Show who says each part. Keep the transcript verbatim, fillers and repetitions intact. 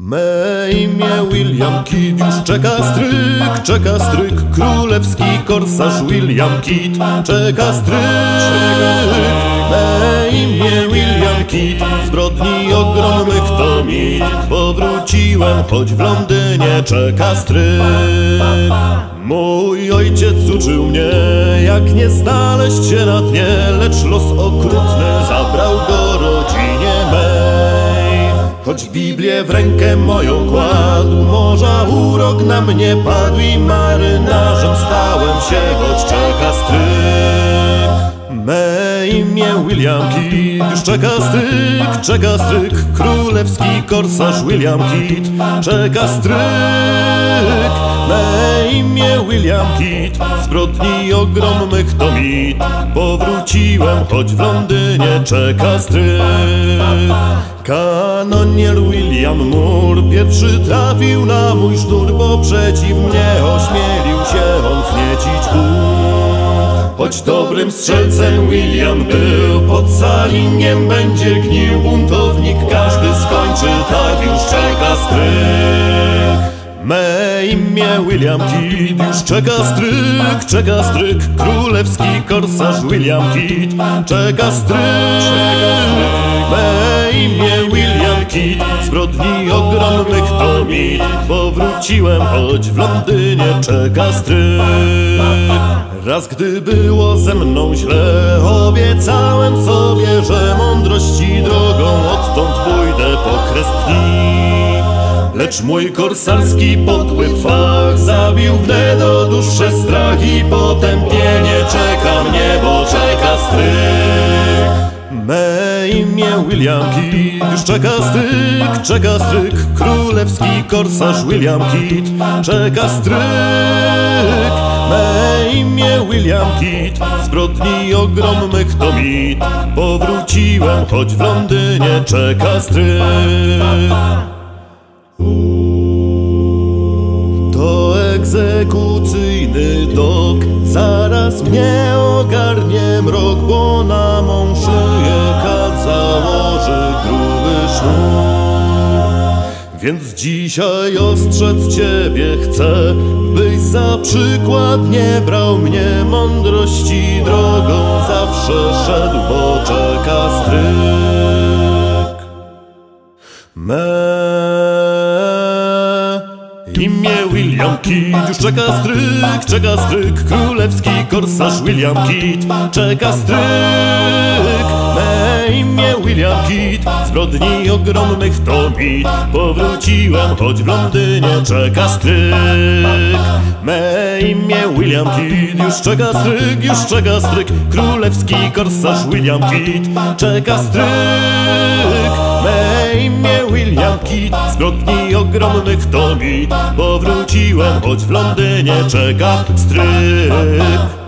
Speaker 1: Me imię William Kidd, już czeka stryk, czeka stryk, królewski korsarz William Kidd, czeka stryk. Me imię William Kidd, zbrodni ogromnych to mit, powróciłem, choć w Londynie czeka stryk. Mój ojciec uczył mnie, jak nie znaleźć się na dnie, lecz los okrutny zabrał go rodzinie mej. Choć Biblię w rękę moją kładł, morza urok na mnie padł i marynarzem stałem się, choć czeka stryk. Me imię William Kidd, już czeka stryk, czeka stryk, królewski korsarz William Kidd, czeka stryk. Me imię William Kidd, zbrodni ogromnych to mit, powróciłem, choć w Londynie czeka stryk. Kanonier William Moore pierwszy trafił na mój sznur, bo przeciw mnie ośmielił się on wzniecić bunt. Choć dobrym strzelcem William był, pod Saliniem będzie gnił buntownik, każdy skończy, tak już czeka stryk. Me imię William Kidd, już czeka stryk, czeka stryk, królewski korsarz William Kidd, czeka stryk. Me imię William Kidd, zbrodni ogromnych to mit, powróciłem, choć w Londynie czeka stryk. Raz gdy było ze mną źle, obiecałem sobie, że mądrości drogą odtąd pójdę po kres dni. Lecz mój korsarski podły fach zabił wnet do dłuższe strach i potępienie czeka mnie, bo czeka stryk. Me imię William Kidd, już czeka stryk, czeka stryk, królewski korsarz William Kidd, czeka stryk. Me imię William Kidd, zbrodni ogromnych to mit, powróciłem, choć w Londynie czeka stryk. To egzekucyjny dok, zaraz mnie ogarnie mrok, bo na mą szyję kat założy gruby sznur. Więc dzisiaj ostrzec ciebie chcę, byś za przykład nie brał mnie, mądrości drogą zawsze szedł, bo czeka stryk. Me imię William Kidd, już czeka stryk, czeka stryk, królewski korsarz William Kidd, czeka stryk. Me imię William Kidd, zbrodni ogromnych to mit, powróciłem, choć w Londynie czeka stryk. Me imię William Kidd, już czeka stryk, już czeka stryk, królewski korsarz William Kidd, czeka stryk. Me imię William Kidd, zbrodni ogromnych to mit, powróciłem, choć w Londynie czeka stryk.